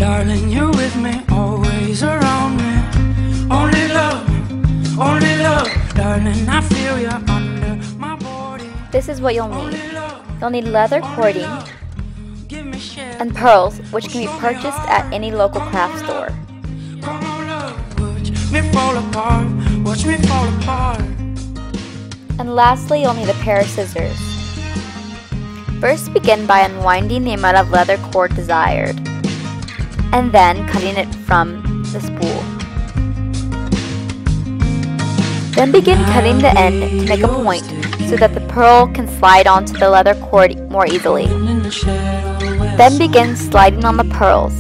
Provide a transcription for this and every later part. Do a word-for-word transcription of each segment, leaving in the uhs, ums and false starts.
Darling, you're with me, always around me. Only love, only love. Darling, I feel you under my body. This is what you'll need. You'll need leather cording and pearls, which can be purchased at any local craft store. Come on, love, watch me fall apart, watch me fall apart. And lastly, you'll need a pair of scissors. First, begin by unwinding the amount of leather cord desired, and then cutting it from the spool. Then begin cutting the end to make a point so that the pearl can slide onto the leather cord more easily. Then begin sliding on the pearls.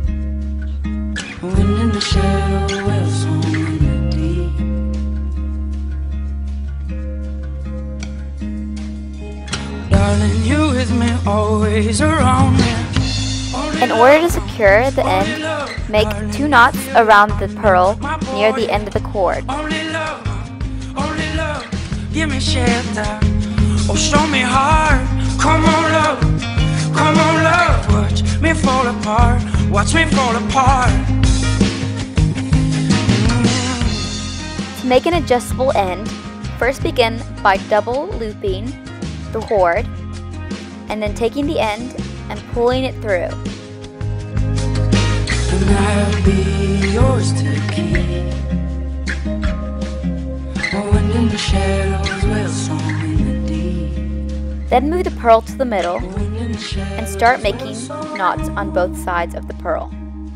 Darling, you with me, always around me. In order to secure the end, make two knots around the pearl near the end of the cord. Only love, only love, give me shelter. Oh, show me heart. Come on, love, come on, love. Watch me fall apart, watch me fall apart. To make an adjustable end, first begin by double looping the cord and then taking the end and pulling it through. And I'll be yours to keep. Oh, and in the shadows, well, song in the deep. Then move the pearl to the middle and start making knots on both sides of the pearl.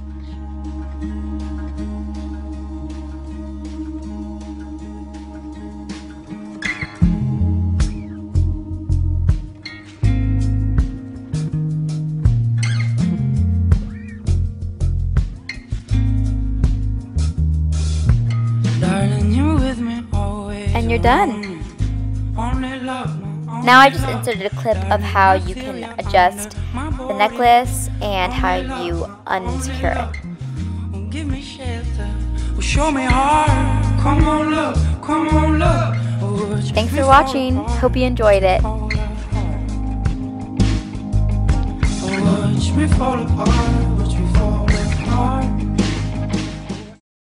And you're done. Now I just inserted a clip of how you can adjust the necklace and how you unsecure it. Give me shelter. Show me heart. Come on, love. Come on, love. Thanks for watching. Hope you enjoyed it. Watch me fall apart.